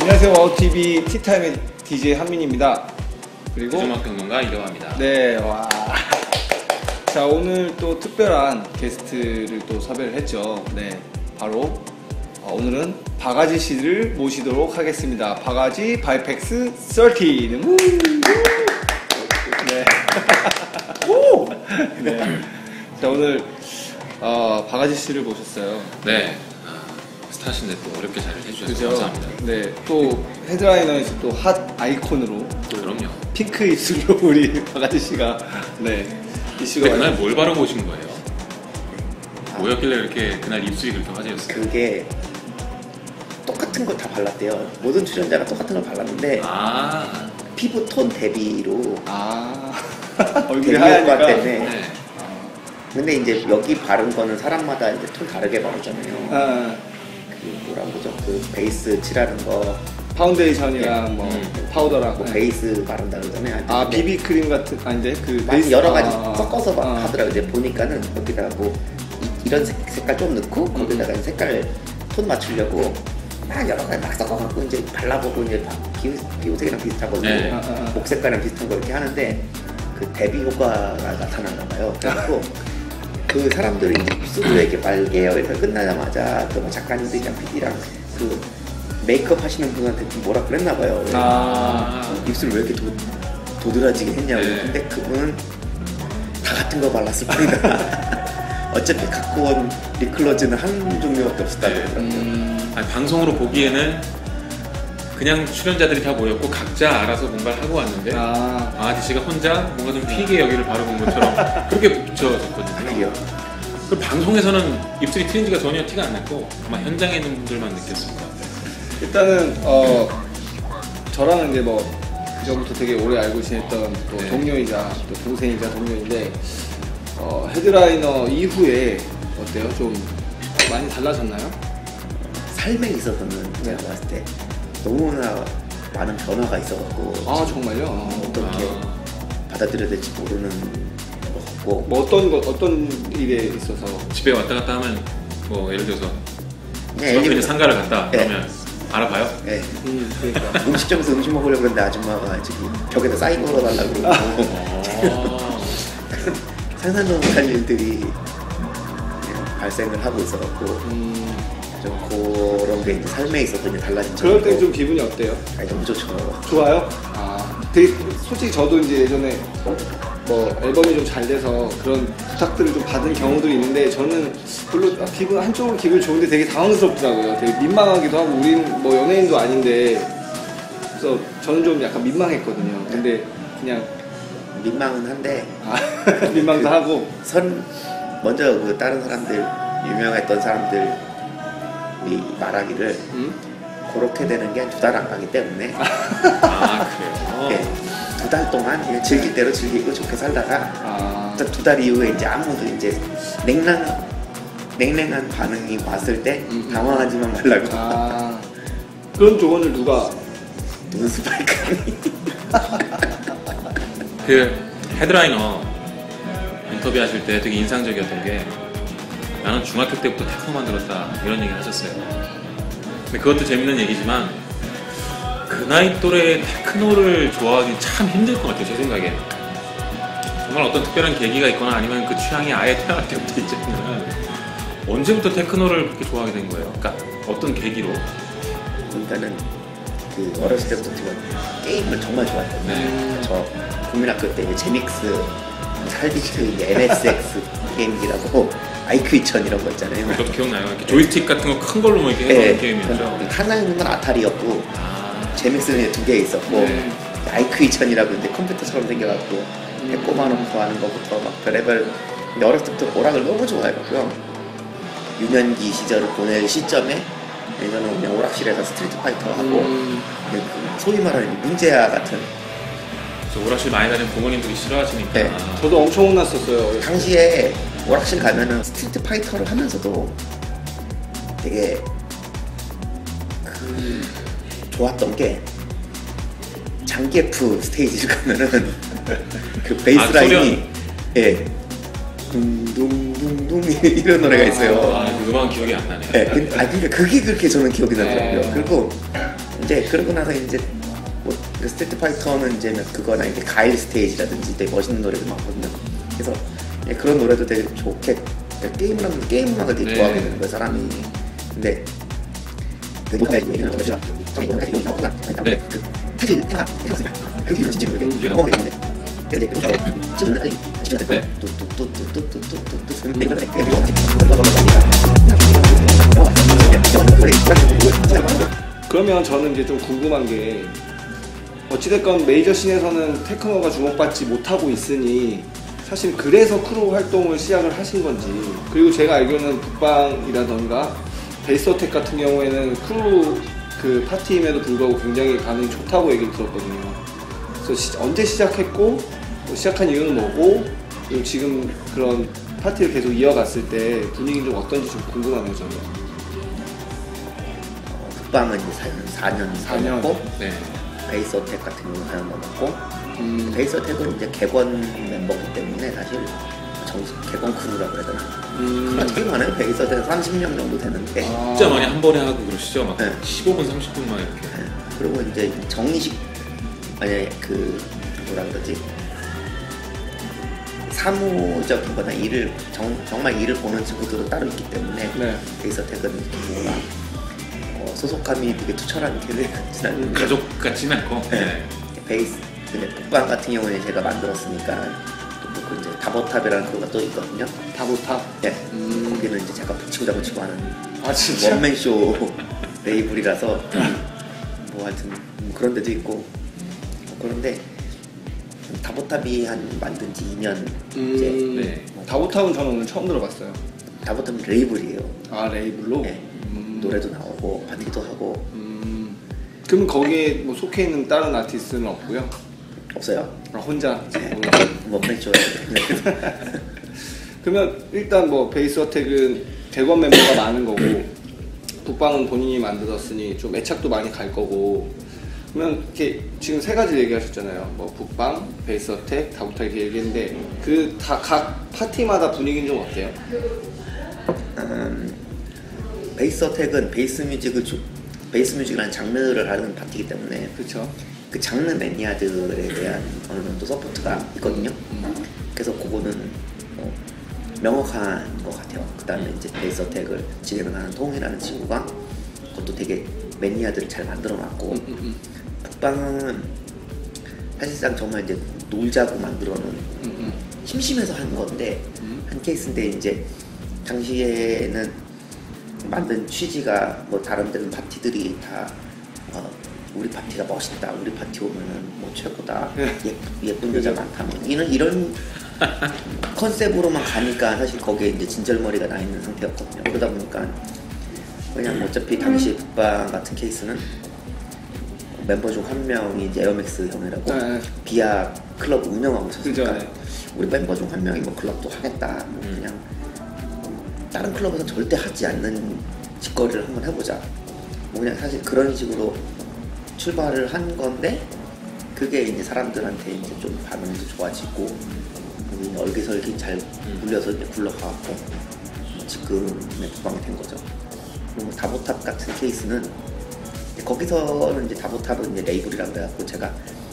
안녕하세요. 와우TV 티타임의 DJ 한민입니다. 그리고 주중학 평론가 이경화입니다. 네, 와. 자, 오늘 또 특별한 게스트를 또 섭외를 했죠. 네, 바로 오늘은 바가지 씨를 모시도록 하겠습니다. 바가지 바이펙스 30. 네. 오! 네. 자, 오늘 바가지 씨를 모셨어요. 네. 스타신데 또 어렵게 잘 해주셔서 그죠? 감사합니다. 네, 또 헤드라이너에서 또 핫 아이콘으로 또 그럼요. 핑크 입술로 우리 바가지 씨가 네 이슈가 근데 그날 뭘 바르고 오신 거예요? 뭐였길래 이렇게 그날 입술이 그렇게 화제였어요? 그게 똑같은 거 다 발랐대요. 모든 출연자가 똑같은 걸 발랐는데 피부 톤 대비로 얼굴이 대비 효과 하얘니까. 때문에. 네. 근데 이제 여기 바른 거는 사람마다 이제 톤 다르게 바르잖아요. 그 뭐라 그러죠? 그 베이스 칠하는 거, 파운데이션이랑 뭐 파우더랑 뭐 네. 베이스 바른다 그러잖아요. 근데 비비 크림 같은 아닌데 그 많이 베이스 여러 가지 섞어서 막 하더라고요. 이제 보니까는 거기다가 뭐 이런 색깔 좀 넣고 거기다가 색깔 톤 맞추려고 막 여러 가지 막 섞어갖고 이제 발라보고 이제 피부색이랑 비슷하거든요. 네. 목 색깔이랑 비슷한 거 이렇게 하는데 그 대비 효과가 나타났나 봐요. 그래갖고 그 사람들이 입술을 왜 이렇게 빨개요? 이렇게 끝나자마자 그 작가님들이랑 PD랑 그 메이크업 하시는 분한테 좀 뭐라 그랬나 봐요. 입술을 왜 이렇게 도드라지게 했냐고. 네. 근데 그분은 다 같은 거 발랐을 뿐이다. 어차피 갖고 온 립글로즈는 한 종류밖에 없었다고 그러더라고요. 아니, 방송으로 보기에는 그냥 출연자들이 다 모였고 각자 알아서 뭔가를 하고 왔는데 아저씨가 혼자 뭔가 좀 튀게 여기를 바르고 온 것처럼 그렇게 붙여졌거든요. 그 방송에서는 입술이 트인지가 전혀 티가 안 났고 아마 현장에 있는 분들만 느꼈을 것 같아요. 일단은 저랑은 이제 뭐 그전부터 되게 오래 알고 지냈던 또 네. 동료이자 또 동생이자 동료인데 헤드라이너 이후에 어때요? 좀 많이 달라졌나요? 삶에 있어서는 제가 봤을 때 너무나 많은 변화가 있어갖고 정말요? 어떻게 받아들여야 될지 모르는 것 같고. 뭐 어떤 일에 있어서 집에 왔다 갔다 하면 뭐 예를 들어서 네, 집 앞에 있는 상가를 갔다 네. 그러면 알아봐요? 네. 그러니까 음식점에서 음식 먹으려고 그랬는데 아줌마가 저기 벽에다 사인 걸어달라고 그러고 상상도 못할 일들이 발생을 하고 있어갖고 좀 그런 게 이제 삶에 있어서 이제 달라진 그럴 때 좀 기분이 어때요? 아니 너무 좋죠. 좋아요? 되게 솔직히 저도 이제 예전에 뭐 앨범이 좀 잘 돼서 그런 부탁들을 좀 받은 경우도 있는데 저는 별로 기분 한쪽으로 기분이 좋은데 되게 당황스럽더라고요. 되게 민망하기도 하고 우린 뭐 연예인도 아닌데 그래서 저는 좀 약간 민망했거든요. 근데 그냥 민망은 한데 민망도 하고 먼저 그 다른 사람들 유명했던 사람들이 말하기를 그렇게 되는 게 한 2달 안 가기 때문에 그래요? 네, 2달 동안 그냥 즐길 대로 즐기고 좋게 살다가 2달 이후에 이제 아무도 이제 냉랭한 반응이 왔을 때 당황하지만 말라고. 그런 조언을 누가? 누군 스파이크니? 그 헤드라이너 인터뷰 하실 때 되게 인상적이었던 게 나는 중학교 때부터 테크노 만들었다 이런 얘기를 하셨어요. 근데 그것도 재밌는 얘기지만 그 나이 또래 테크노를 좋아하기 참 힘들 것 같아요. 제 생각에 정말 어떤 특별한 계기가 있거나 아니면 그 취향이 아예 태어날 때부터 있잖아요. 언제부터 테크노를 그렇게 좋아하게 된 거예요? 그러니까 어떤 계기로? 일단은 그 어렸을 때부터 제가 게임을 정말 좋아했거든요. 저 국민학교 때 제닉스, 살비트, MSX 게임기라고 IQ 2000 이런 거 있잖아요. 저도 기억나요. 이렇게 조이스틱 같은 거 큰 걸로 뭐 이렇게 해놓은 게임이었죠. 하나 있는 건 아타리였고 제닉스는 2개 있었고 IQ 2000이라고 이제 컴퓨터처럼 생겨갖고 꼽아놓고 하는 거부터 막 별의별. 근데 어렸을 때부터 오락을 너무 좋아해갖고요. 유년기 시절을 보낼 시점에 저는 그냥 오락실에서 스트리트 파이터 하고 소위 말하는 문제야 같은. 오락실 많이 다니는 부모님들이 싫어하시니까. 네. 저도 엄청 혼났었어요. 당시에 오락실 가면은 스트리트 파이터를 하면서도 되게 좋았던 게 장기F 스테이지를 가면은 그 베이스 라인이 둥둥둥둥 이런 노래가 있어요. 그 음악은 기억이 안 나네요. 네, 그러니까 그게 그렇게 저는 기억이 나더라고요. 그리고 이제 그러고 나서 이제 뭐 스트리트 파이터는 이제 그거나 이제 가일 스테이지라든지 되게 멋있는 노래도 많거든요. 그래서 그런 노래도 되게 좋게 게임 음악을 되게 좋아하게 되는 거예요, 사람이. 근데 그 노래 얘기는 거죠. 네. 사실 그 뒤로 진짜 경험이 있는데 근데 그러면 저는 이제 좀 궁금한 게 어찌됐건 메이저 씬에서는 테크노가 주목받지 못하고 있으니 사실 그래서 크루 활동을 시작을 하신 건지, 그리고 제가 알기로는 북방이라던가 베이스 어택 같은 경우에는 크루 그 파티임에도 불구하고 굉장히 반응이 좋다고 얘기를 들었거든요. 그래서 언제 시작했고 시작한 이유는 뭐고, 그리고 지금 그런 파티를 계속 이어갔을 때 분위기는 좀 어떤지 좀 궁금하네요. 저는 북방은 이제 4년 4년. 넘었고 네. 베이스 어택 같은 경우는 4년 넘었고 베이스 어택은 이제 객원 멤버기 때문에 사실 정식 객원 크루라고 해야 되나? 되게 많아요. 베이스 어택은 30명 정도 되는데 진짜 많이 한 번에 하고 그러시죠? 막 네. 15분, 30분만 이렇게. 그리고 이제 정식 만약에 그 뭐라 그러지? 사무적인 거나 일을 정말 일을 보는 친구들도 따로 있기 때문에 네. 베이스 어택은 이렇게 뭔가 소속감이 되게 투철한 계획 같진 않은데 가족 같지는 않고. 네. 베이스 근데 북방 같은 경우는 제가 만들었으니까 또 이제 다보탑이라는 크루가 또 있거든요. 다보탑? 네. 거기는 이제 제가 붙이고 잡아치고 하는 아 진짜? 원맨쇼 레이블이라서 뭐 하여튼 그런 데도 있고 그런데 다보탑이 한 만든 지 2년 이제 네. 다보탑은 저는 오늘 처음 들어봤어요. 다보탑은 레이블이에요. 아 레이블로? 네. 노래도 나오고 파티도 하고 그럼 거기에 뭐 속해 있는 다른 아티스트는 없고요? 없어요. 아, 혼자? 원맨쇼 그러면 일단 뭐 베이스 어택은 객원 멤버가 많은 거고 북방은 본인이 만들었으니 좀 애착도 많이 갈 거고, 그러면 이렇게 지금 세 가지 얘기하셨잖아요. 뭐 북방, 베이스 어택, 다보탑 이렇게 얘기했는데 그 다 각 파티마다 분위기는 좀 어때요? 베이스 어택은 베이스 뮤직이라는 장르를 하는 파티이기 때문에 그렇죠. 그 장르 매니아들에 대한 어느 정도 서포트가 있거든요. 그래서 그거는 명확한 것 같아요. 그 다음에 이제 베이스 어택을 진행을 하는 통이라는 친구가 그것도 되게 매니아들을 잘 만들어놨고 북방은 사실상 정말 이제 놀자고 만들어놓은 심심해서 한 건데 한 케이스인데 이제 당시에는 만든 취지가 뭐 다른 데는 파티들이 다 우리 파티가 멋있다, 우리 파티 오면은 뭐 최고다, 예쁜 여자 많다, 뭐 이런 컨셉으로만 가니까 사실 거기에 이제 진절머리가 나 있는 상태였거든요. 그러다 보니까 그냥 어차피 당시 북방 같은 케이스는 멤버 중 한 명이 이제 에어맥스 형이라고 네. 비아 클럽 운영하고 있었으니까 그죠, 네. 우리 멤버 중 한 명이 뭐 클럽도 하겠다, 뭐 그냥 다른 클럽에서 절대 하지 않는 짓거리를 한번 해보자. 뭐 그냥 사실 그런 식으로 출발을 한 건데 그게 이제 사람들한테 이제 좀 반응도 좋아지고 얼기설기 잘 굴려서 이제 굴러가고 지금의 북방이 된 거죠. 그리고 다보탑 같은 케이스는 거기서는 이제 다보탑은 이제 레이블이라고 그래갖고 제가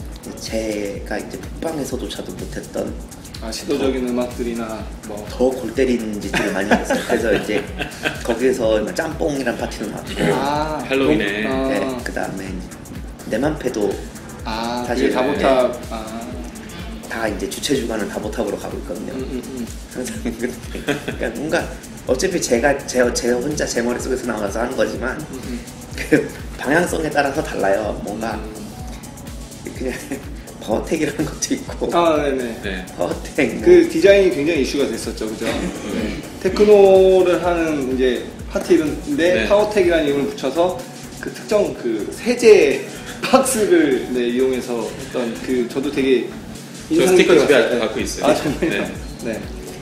이제 북방에서조차도 못했던 시도적인 음악들이나 뭐 더 골 때리는 짓들을 많이 했어요. 그래서 이제 거기에서 짬뽕이란 파티도 나왔고 할로윈에 네, 그 다음에 내 맘패도 사실 다보탑 다 이제 주최주가는 다보탑으로 가고 있거든요. 항상 그러니까 뭔가 어차피 제가 혼자 제 머릿속에서 나와서 하는 거지만 그 방향성에 따라서 달라요. 뭔가 그냥 파워텍이라는 것도 있고 네네. 네. 파워텍 그 디자인이 굉장히 이슈가 됐었죠, 그죠? 네. 테크노를 하는 이제 파티인데 네. 파워텍이라는 이름을 붙여서 그 특정 그 세제 박스를 이용해서 했던 그 저도 되게 저 스티커 집에 깊게 갖고 있어요. 아 정말요? 네. 네.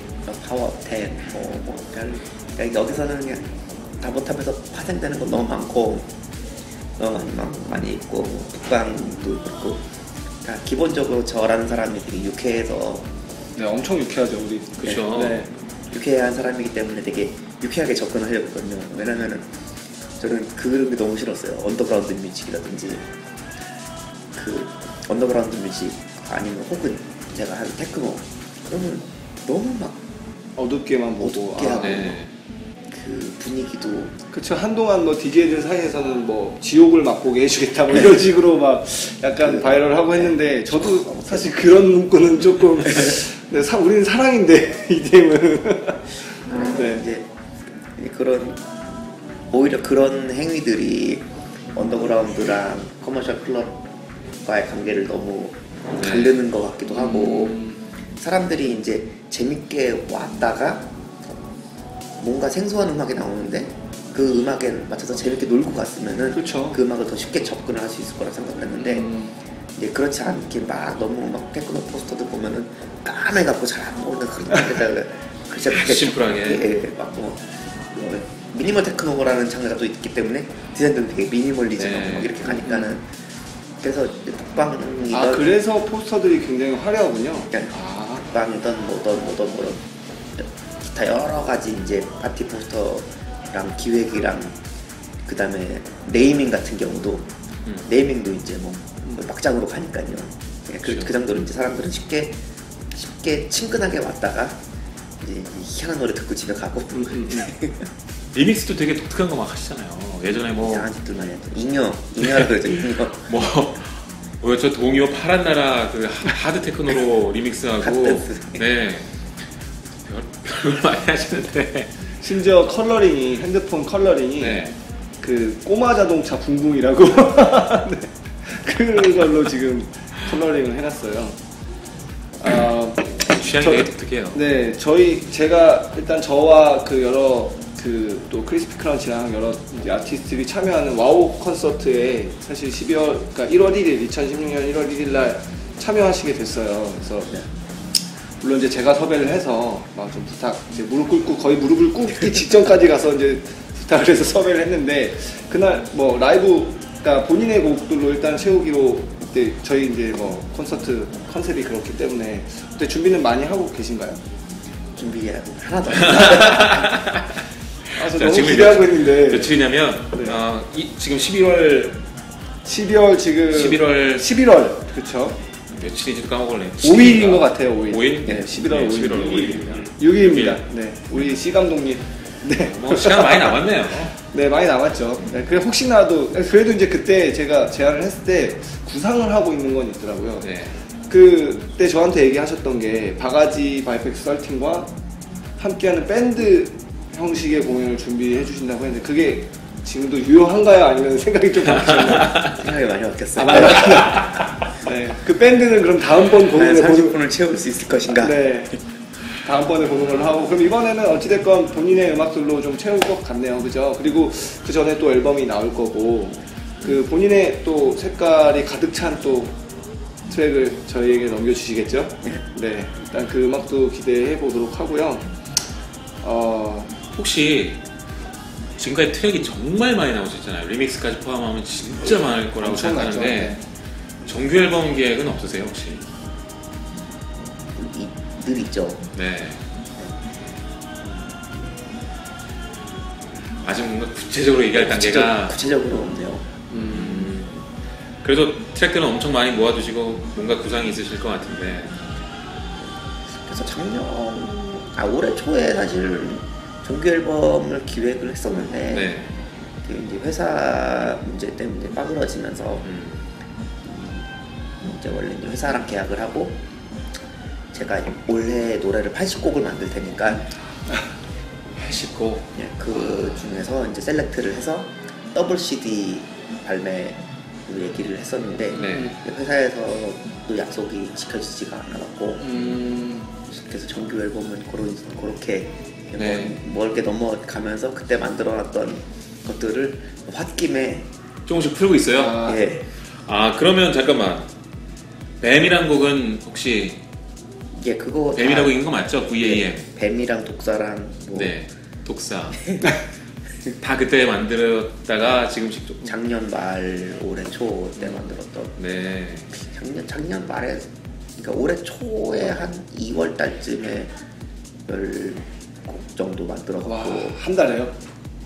파워텍 그러니까 여기서는 그냥 다보탑에서 파생되는 거 너무 많고 너무 많이 있고 북방도 그렇고 다 기본적으로 저라는 사람이 되게 유쾌해서 네, 엄청 유쾌하죠, 우리. 그렇죠. 네. 유쾌한 사람이기 때문에 되게 유쾌하게 접근을 하려고 했거든요. 왜냐면은 저는 그런 게 너무 싫었어요. 언더그라운드 뮤직이라든지 그 언더그라운드 뮤직 아니면 혹은 제가 한 테크노 그러면 너무 막 어둡게만 보고. 어둡게 하고 네. 그 분위기도 그쵸. 한동안 뭐 DJ들 사이에서는 뭐 지옥을 맛보게 해주겠다 뭐 이런 식으로 막 약간 바이럴하고 했는데 저도 사실 그런 문구는 조금 네, 우리는 사랑인데 EDM은 네. 이제 그런 오히려 그런 행위들이 언더그라운드랑 커머셜 클럽과의 관계를 너무 네. 가르는 것 같기도 하고 사람들이 이제 재밌게 왔다가 뭔가 생소한 음악이 나오는데 그 음악에 맞춰서 재밌게 놀고 갔으면은 그쵸. 그 음악을 더 쉽게 접근을 할 수 있을 거라 생각했는데 이제 그렇지 않게 막 너무 막 테크노 포스터들 보면은 까매갖고 잘 안 보이는 그런 데다가 그렇게 심플하게. 막뭐 미니멀 테크노라는 장르가 또 있기 때문에 디자인들도 되게 미니멀리즘하고 네. 막 이렇게 가니까는 그래서 북방이던 아 그래서 포스터들이 굉장히 화려하군요. 그러니까 아, 북방이던 뭐던 기타 여러 가지 이제 파티 포스터랑 기획이랑 그 다음에 네이밍 같은 경우도 네이밍도 이제 뭐 막장으로 가니까요. 그 정도로 이제 사람들은 쉽게 친근하게 왔다가 이제 희한한 노래 듣고 집에 가고 리믹스도 되게 독특한 거 막 하시잖아요. 예전에 뭐 이상한 짓들 많이 했죠. 잉여라 그러죠. 잉여. 저 동요 파란 나라 그 하드 테크노로 리믹스하고 핫댄스. 네 별걸 많이 하시는데 심지어 컬러링이 핸드폰 컬러링이 네. 그 꼬마 자동차 붕붕이라고 네. 그걸로 지금 컬러링을 해놨어요. 아, 취향이 되게 독특해요. 네, 제가 일단 저와 그 여러 그 또 크리스피 크런치랑 여러 이제 아티스트들이 참여하는 와우 콘서트에 사실 그러니까 1월 1일 2016년 1월 1일 날 참여하시게 됐어요. 그래서 물론 이제 제가 섭외를 해서 막 좀 이제 거의 무릎을 꿇기 직전까지 가서 이제 부탁을 해서 섭외를 했는데 그날 뭐 라이브가 본인의 곡들로 일단 채우기로 그때 저희 이제 뭐 콘서트 컨셉이 그렇기 때문에 그때 준비는 많이 하고 계신가요? 준비 하나도 안 아, 저 너무 기대하고 있는데 며칠이냐면 네. 지금 11월 11월 그쵸? 며칠인지도 까먹었네. 5일인 것 같아요. 5일. 5일? 네, 11월 5일. 11월 5일입니다. 6일입니다. 네, 우리 C 감독님. 네, 뭐 시간 많이 남았네요. 네, 많이 남았죠. 네, 그래 혹시나도 그래도 이제 그때 제가 제안을 했을 때 구상을 하고 있는 건 있더라고요. 네. 그때 저한테 얘기하셨던 게 바가지 바이펙스 썰팅과 함께하는 밴드 형식의 공연을 준비해 주신다고 했는데 그게 지금도 유효한가요? 아니면 생각이 좀 바뀌었나요? 생각이 많이 바뀌었어요. 많이 바뀌었나요? 네, 그 밴드는 그럼 다음번 공연에 30분을 채울 수 있을 것인가? 네, 다음번에 보는 걸로 하고 그럼 이번에는 어찌됐건 본인의 음악들로 좀 채울 것 같네요, 그죠? 그리고 그 전에 또 앨범이 나올 거고 그 본인의 또 색깔이 가득 찬 또 트랙을 저희에게 넘겨주시겠죠? 네, 일단 그 음악도 기대해 보도록 하고요. 혹시 지금까지 트랙이 정말 많이 나오셨잖아요. 리믹스까지 포함하면 진짜 많을 거라고 엄청 많죠. 생각하는데 네. 정규 앨범 계획은 없으세요 혹시? 늘 있죠. 네. 아직 뭔가 구체적으로 얘기할 단계가 구체적으로 없네요. 그래도 트랙들은 엄청 많이 모아두시고 뭔가 구상이 있으실 것 같은데 그래서 올해 초에 사실 정규 앨범을 기획을 했었는데 네. 이제 회사 문제 때문에 빠그러지면서 이제 원래 이제 회사랑 계약을 하고 제가 올해 노래를 80곡을 만들 테니까 80곡 예, 그 중에서 이제 셀렉트를 해서 더블 CD 발매를 얘기를 했었는데 네. 회사에서도 약속이 지켜지지가 않아갖고 그래서 정규 앨범은 그렇게 네. 멀게 넘어가면서 그때 만들어놨던 것들을 홧김에 조금씩 풀고 있어요. 예, 그러면 잠깐만 뱀이란 곡은 혹시 예 그거 뱀이라고 읽는 거 맞죠? VAM. 뱀이랑 독사랑 뭐 네. 독사. 다 그때 만들었다가 지금 직접 작년 말 올해 초 때 만들었던 네. 작년 말에 그러니까 올해 초에 한 2월 달쯤에 10곡 정도 만들어갖고 와, 한 달에요?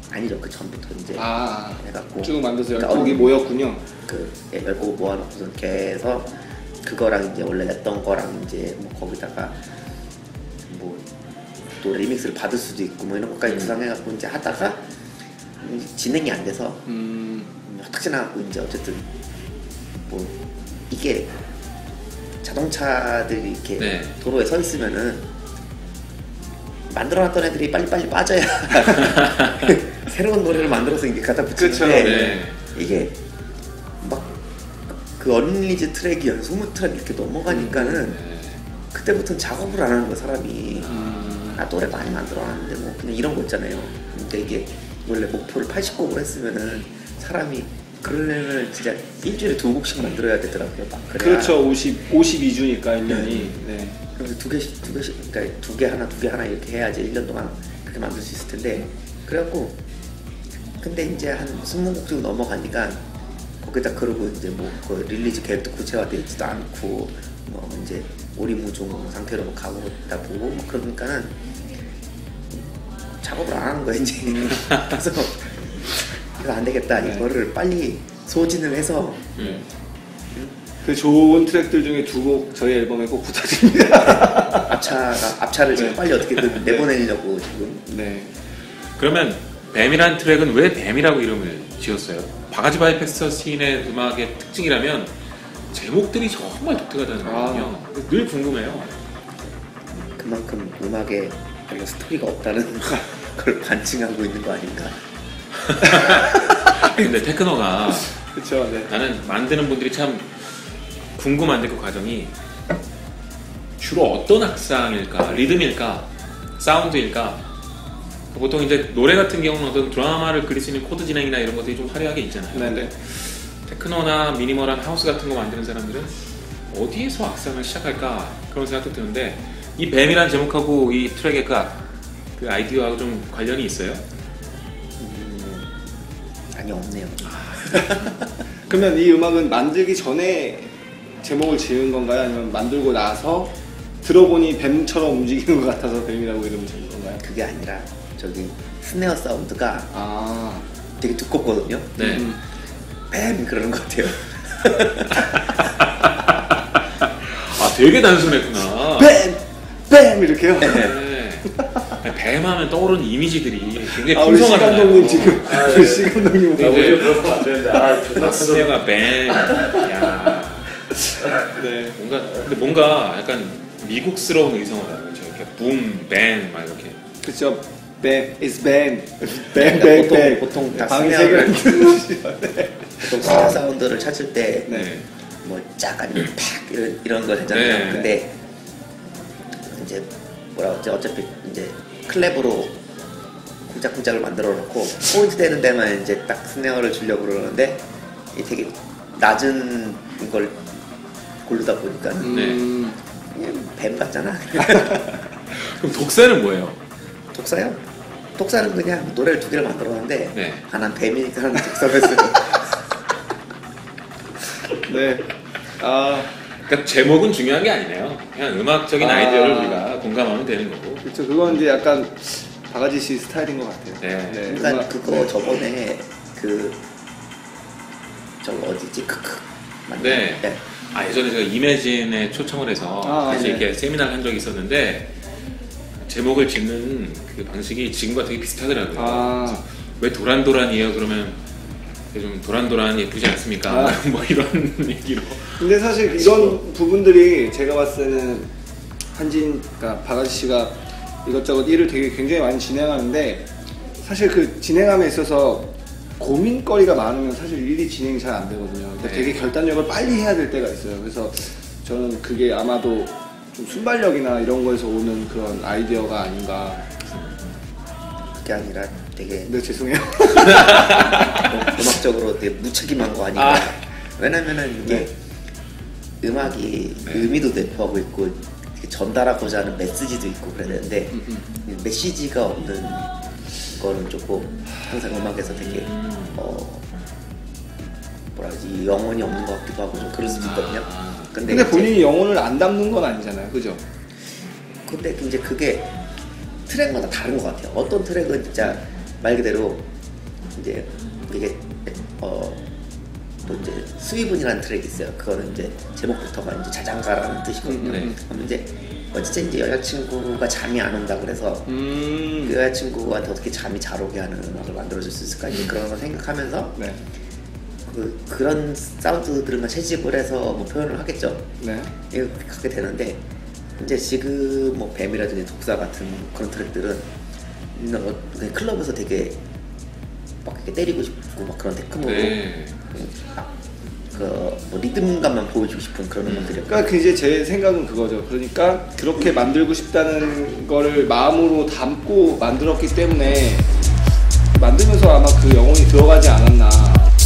아니죠. 그 전부터 이제 해갖고 쭉 만들어서 그러니까 10곡이 모였군요. 그 10곡 모아놓고서 이렇게 해서 그거랑 이제 원래 냈던 거랑 이제 뭐 거기다가 뭐 또 리믹스를 받을 수도 있고 뭐 이런 것까지 구상해갖고 이제 하다가 진행이 안 돼서 딱 지나갖고 이제 어쨌든 뭐 이게 자동차들이 이렇게 네. 도로에 서 있으면은 만들어놨던 애들이 빨리빨리 빠져야 새로운 노래를 만들어서 이게 갖다 붙이는데 그쵸, 네. 이게 막 그 언리즈 트랙이 연속무 트랙 이렇게 넘어가니까는 그때부터는 작업을 안 하는 거야 사람이. 노래 많이 만들어놨는데 뭐 그냥 이런 거 있잖아요. 근데 이게 원래 목표를 80곡을 했으면은 사람이 그러려면 진짜 일주일에 2곡씩 만들어야 되더라고요. 막 그래야. 그렇죠. 52주니까 1년이. 네. 그래서 두 개씩 그러니까 두 개 하나 이렇게 해야지 1년 동안 그렇게 만들 수 있을 텐데 그래갖고 근데 이제 한 20곡 정도 넘어가니까 거기다 그러고 이제 뭐 그 릴리즈 계획도 구체화되어 있지도 않고 뭐 이제 오리무중 상태로 뭐 가고 있다 보고 뭐 그러니까는 작업을 안 하는 거야 이제. 그래서 이거 안 되겠다. 이거를 빨리 소진을 해서 그 좋은 트랙들 중에 2곡 저희 앨범에 꼭 부탁드립니다. 앞차를 지금 빨리 어떻게든 내보내려고 지금. 네. 그러면 뱀이란 트랙은 왜 뱀이라고 이름을 지었어요? 바가지 바이 패스터 씬의 음악의 특징이라면 제목들이 정말 독특하다는 거거든요. 늘 궁금해요. 그만큼 음악에 별로 스토리가 없다는 걸 반증하고 있는 거 아닌가. 근데 테크노가 그렇죠. 네. 나는 만드는 분들이 참 궁금한데 그 과정이 주로 어떤 악상일까? 리듬일까? 사운드일까? 보통 이제 노래 같은 경우는 어떤 드라마를 그릴 수 있는 코드 진행이나 이런 것들이 좀 화려하게 있잖아요. 네네. 테크노나 미니멀한 하우스 같은 거 만드는 사람들은 어디에서 악상을 시작할까 그런 생각도 드는데 이 뱀이란 제목하고 이 트랙의 그 아이디어하고 좀 관련이 있어요? 아니 없네요. 그러면 이 음악은 만들기 전에 제목을 지은 건가요? 아니면 만들고 나서 들어보니 뱀처럼 움직이는 것 같아서 뱀이라고 이름을 지은 건가요? 그게 아니라 저기 스네어 사운드가 아, 되게 두껍거든요. 네. 뱀 그러는 것 같아요. 아 되게 단순했구나. 뱀 이렇게요? 네. 뱀하면 떠오르는 이미지들이 굉장히 우리 시 풍성하잖아요. 감독님 지금 우리 시 감독님 네. 오늘 그러면 안 되는데 존나 스네어가 뱀. 야. 네. 뭔가 약간 미국스러운 의성을 하는 거죠. 이렇게 붐, 뱀, 막 이렇게. 그렇죠. 뱀, it's 뱀, 뱀. 보통 다 방세가 보통 스네어 사운드를 찾을 때 네. 뭐 짝 아니면 팍 이런 걸 하잖아요. 네. 근데 이제 뭐라 그러지 어차피 이제 클랩으로 쿵짝쿵짝을 만들어 놓고 포인트 되는 데만 이제 딱 스네어를 주려고 그러는데 이 되게 낮은 걸 고르다 보니까 그냥 뱀 같잖아. 그럼 독사는 뭐예요? 독사요? 독사는 그냥 노래를 2개를 만들어 놨는데 네. 하나는 뱀이니까 하나는 독사를 했어요. 네. 아, 그러니까 제목은 중요한 게 아니네요. 그냥 음악적인 아이디어를 우리가 공감하면 되는 거고. 그렇죠. 그건 이제 약간 바가지 씨 스타일인 것 같아요. 네. 그러니까 음악, 그거 네. 저번에 저 어디지 크크 맞나? 네. 예전에 제가 이매진에 초청을 해서 같이 네. 이렇게 세미나를 한 적이 있었는데 제목을 짓는 그 방식이 지금과 되게 비슷하더라고요. 그래서 왜 도란도란이에요? 그러면 좀 도란도란 예쁘지 않습니까? 뭐 이런 얘기로. 근데 사실 이런 부분들이 제가 봤을 때는 그러니까 바가지 씨가 이것저것 일을 되게 굉장히 많이 진행하는데 사실 그 진행함에 있어서 고민거리가 많으면 사실 일이 진행이 잘 안 되거든요. 그러니까 네. 되게 결단력을 빨리 해야 될 때가 있어요. 그래서 저는 그게 아마도 좀 순발력이나 이런 거에서 오는 그런 아이디어가 아닌가. 그게 아니라 되게 네, 죄송해요. 음악적으로 되게 무책임한 거 아닌가. 왜냐면은 이게 음악이 의미도 내포하고 있고 전달하고자 하는 메시지도 있고 그래야 되는데 메시지가 없는 거는 조금 항상 음악에서 되게 뭐라 그러지 영혼이 없는 것 같기도 하고 좀 그럴 수도 있거든요. 근데 이제 본인이 영혼을 안 담는 건 아니잖아요. 그죠? 근데 이제 그게 트랙마다 다른 것 같아요. 어떤 트랙은 진짜 말 그대로 이제 이게 또 이제 수위분이라는 트랙이 있어요. 그거는 이제 제목부터가 이제 자장가라는 뜻이거든요. 그럼 이제 어쨌든 이제 여자친구가 잠이 안 온다 그래서 그 여자친구한테 어떻게 잠이 잘 오게 하는 음악을 만들어줄 수 있을까 이제 그런 걸 생각하면서 네. 그런 사운드들만 채집을 해서 뭐 표현을 하겠죠. 네. 이렇게 하게 되는데 이제 지금 뭐 뱀이라든지 독사 같은 그런 트랙들은 그냥 클럽에서 되게 막 이렇게 때리고 싶고 막 그런 테크노로 네. 그뭐 리듬감만 보여주고 싶은 그런 음악들이요. 그러니까 이제 제 생각은 그거죠. 그러니까 그렇게 만들고 싶다는 거를 마음으로 담고 만들었기 때문에 만들면서 아마 그 영혼이 들어가지 않았나.